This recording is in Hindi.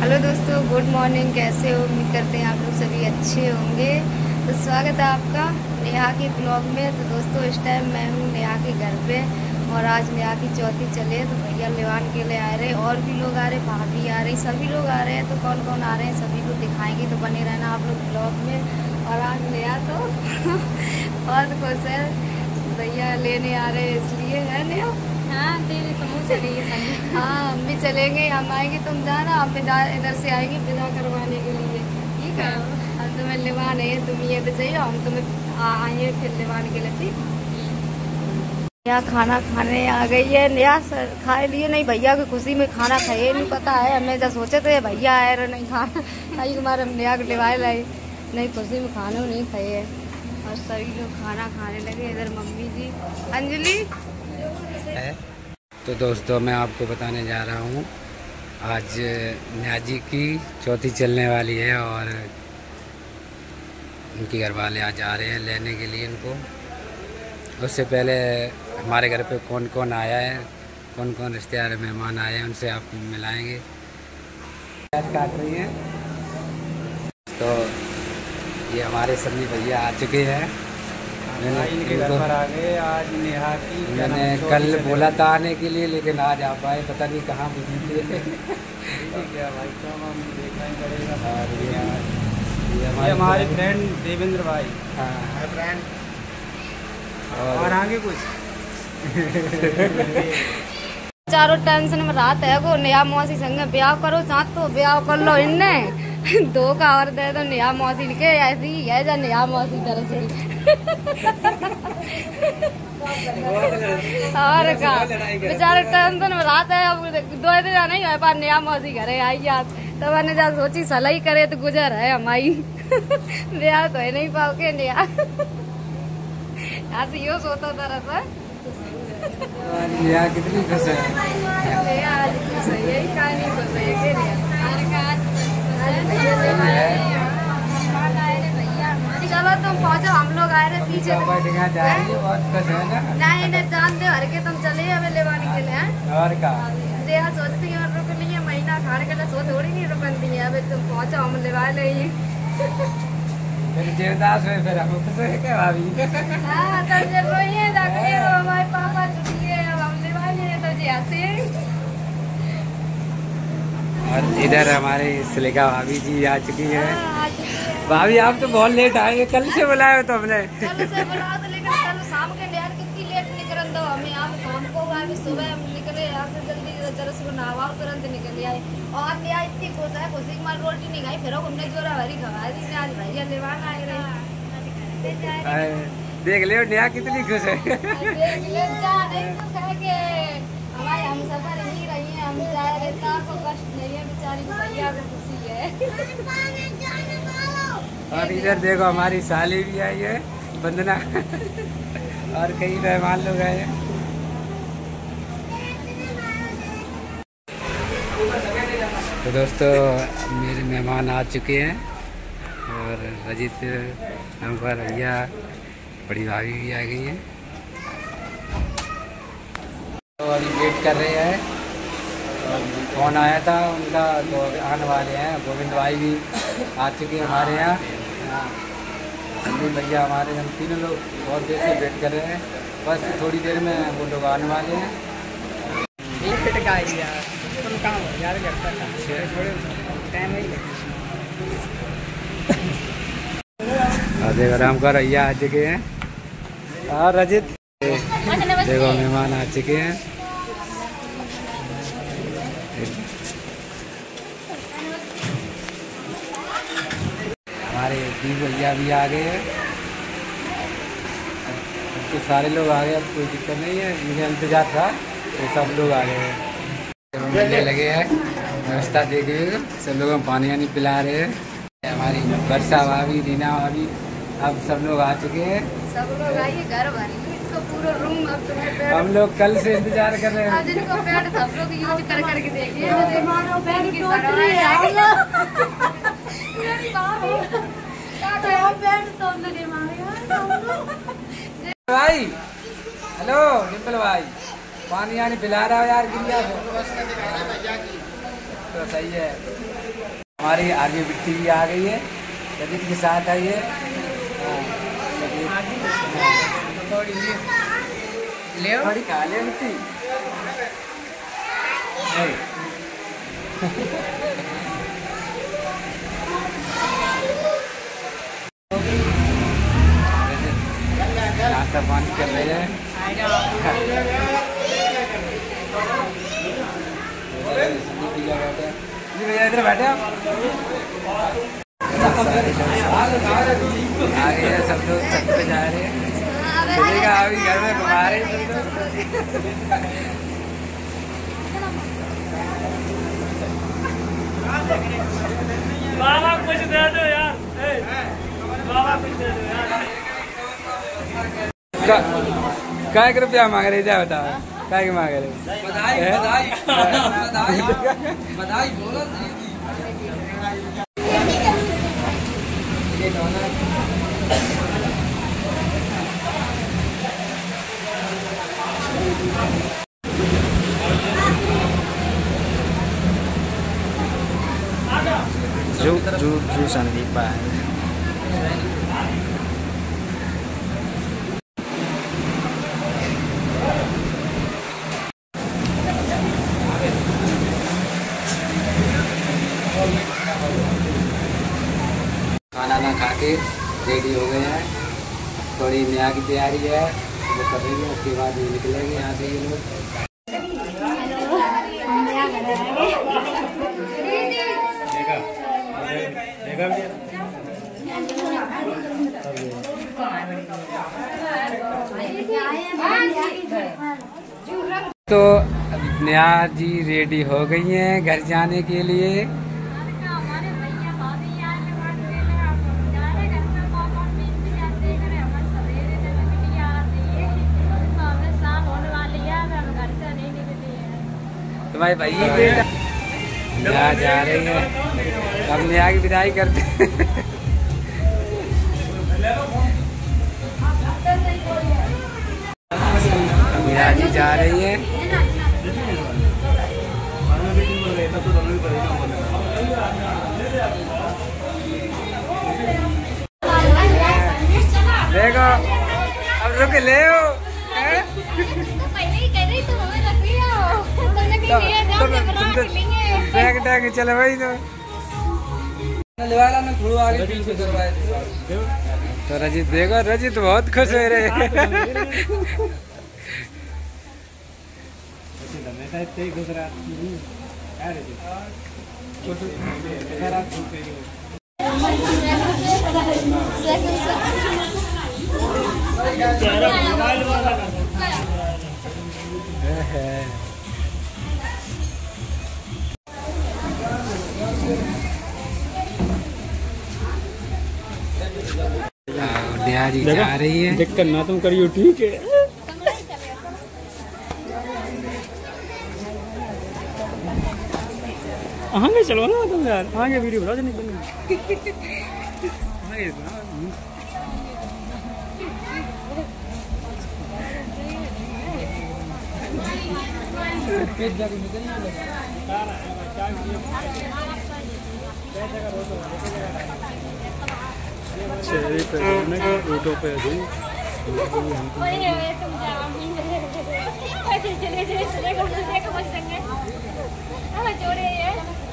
हेलो दोस्तों, गुड मॉर्निंग। कैसे हो? उम्मीद करते हैं आप लोग सभी अच्छे होंगे। तो स्वागत है आपका नेहा के ब्लॉग में। तो दोस्तों, इस टाइम मैं हूँ नेहा के घर पे और आज नेहा की चौथी चले। तो भैया लेवान के लिए आ रहे, और भी लोग आ रहे, भाभी आ रही, सभी लोग आ रहे हैं। तो कौन कौन आ रहे हैं सभी को दिखाएंगे, तो बने रहना आप लोग ब्लॉग में। और आज नेहा तो बहुत खुश है, भैया लेने आ रहे हैं इसलिए। है नेहा? हाँ, तेरे समूह चलेगी। हाँ, हम भी चलेंगे, हम आएंगे, तुम जाना, हम इधर से आएंगे विदा करवाने के लिए। ठीक है, हम तुम्हें लेवान है, तुम ये तो चाहिए, हम तुम्हें आएंगे फिर लेवान के लिए। ठीक। यहाँ खाना खाने आ गई है नया सर, खाए लिए नहीं, भैया की खुशी में खाना खाए नहीं पता है। हमें जब सोचे थे भैया आए रहे नहीं खाना खाई, हमारे हम नया को लेवाए लाई नहीं, खुशी में खाने नहीं खाए है। और सभी लोग खाना खाने लगे। इधर मम्मी जी, अंजलि है। तो दोस्तों, मैं आपको बताने जा रहा हूँ, आज नेहा जी की चौथी चलने वाली है और उनके घर वाले आज आ रहे हैं लेने के लिए इनको। उससे पहले हमारे घर पे कौन कौन आया है, कौन कौन रिश्तेदार मेहमान आए हैं, उनसे आपको मिलाएंगे। प्याज काट रही हैं। तो ये हमारे सभी भैया आ चुके हैं। मैंने इनके घर पर आ गए। आज नेहा की मैंने कल बोला था आने के लिए, लेकिन आज आप आए, पता नहीं कहाँ बिजी थे। क्या भाई साहब, हम देखना ही पड़ेगा। और ये हमारे फ्रेंड देवेंद्र भाई। हाँ फ्रेंड। और आगे कुछ चारों टेंशन में रात है को नया मौसी संग ब्याह करो, साथ तो ब्याह कर लो इनने दो का और दे दो नया मौसी के, ऐसी है जा नया मौसी तरह और का बेचारे टेंशन में रात है। अब 2 दिन नहीं है पर नया मौसी घरे आई याद, तब मैंने जब सोची सलाई करे तो गुजर है हमारी ब्याह तो है नहीं पाओगे नया आज यो सोता था नेहा कितनी खुश है। आज खुश है, यही कहानी खुश है। चलो तुम पहुँचो, हम लोग आए रहे पीछे। बहुत खुश है ना? नहीं इन्हें जान दे हर के तुम चले हमें लेवाने के लिए। और का देहा सोचती है रुक लिए महीना खाने के लिए, सो थोड़ी नहीं रुकन दी है। अभी तुम पहुँचो, हम लेवा ले फिर देवदास हुए, फिर हम खुश है क्या भाभी? हाँ तब जब रोइए हमारे पापा छुट्टी है, अब हम लेवा ले तो जी हंसे। और इधर हमारे सुलेखा भाभी जी आ चुकी है। भाभी आप तो बहुत लेट आए, कल से बुलाए हो तो हमने। कल से बुला तो, लेकिन कल शाम के डेढ़ कितनी लेट निकल दो हमें। यहाँ शाम को अभी सुबह हम निकले यहाँ से जल्दी, दरअसल को नहावा तुरंत निकल आए। और नया इतनी खुश है, खुशी की मार रोटी नहीं खाई, फिर हमने जोरा भरी खवा दी। आज भैया लेवान आए रहे, देख ले नेहा कितनी खुश है। देख ले जा नहीं तो कह के हमारे हम सफर ही रही है, हम जा रहे को कष्ट नहीं है, बेचारी भैया को खुशी है। और इधर देखो हमारी साली भी आई है, वंदना और कई मेहमान लोग आए हैं। तो दोस्तों, मेरे मेहमान आ चुके हैं और रजित नंबर भैया, बड़ी भाभी भी आ गई है। तो अभी वेट कर रहे हैं, फोन आया था उनका, तो आने वाले हैं। गोविंद भाई भी आ चुके हैं हमारे यहाँ। संदीप भैया हमारे, हम तीनों लोग बहुत देर से वेट कर रहे हैं। बस थोड़ी देर में वो लोग आने वाले हैं। और देखो राम का रैया आ चुके हैं। और रजित देखो मेहमान आ चुके हैं। हमारे दी भैया भी आ गए हैं। अब तो सारे लोग आ गए, अब कोई दिक्कत नहीं है। मुझे इंतजार था तो सब लोग आ गए हैं। मिलने लगे हैं, व्यवस्था देखिए, सब लोग पानी वानी पिला रहे हैं। हमारी वर्षा भाभी, रीना भाभी, अब सब लोग आ चुके हैं। सब लोग आइए, घर भरी तो पूरा रूम अब तुम्हें हम लोग कल से इंतजार कर रहे हैं। आज इनको पैड सब लोग यूज कर करके देखिए। भाई हेलो डिम्पल भाई, पानी आनी पिला रहा हो यार गिरिया को। तो सही है। हमारी आगे बिट्टी भी आ गई है, रजित के साथ आई है। थोड़ी खा ले बिट्टी। नाश्ता पानी कर रहे हैं। जी भैया इधर बैठे आप। आगे है सब लोग छत पे जा रहे हैं। चलेगा अभी घर में घुमा रहे हैं सब लोग। बाबा कुछ दे दो यार, बाबा कुछ दे दो यार। काय के रुपया मांग रहे जा बताओ, काय के मांग रहे? बधाई बधाई बधाई बधाई बोलो। जो संदीप है। खाना ना खा के रेडी हो गए हैं, थोड़ी नया की तैयारी है वो कर रही है, उसके बाद ये निकलेंगे यहाँ से ये लोग। तो नया जी रेडी हो गई हैं घर जाने के लिए। तुम्हारे भाई नया जा रही है, अब नया की विदाई करते हैं। नया जी जा रही है। देखो अब रुक ले बैग टैग चले भाई तो रजित देखो, रजित बहुत खुश हो रहे। जी जा रही है। दिक्कत ना तुम करियो, ठीक है। आगे चलो ना तुम यार, आगे वीडियो बना देनी चेहरे पे ऑटो पे चले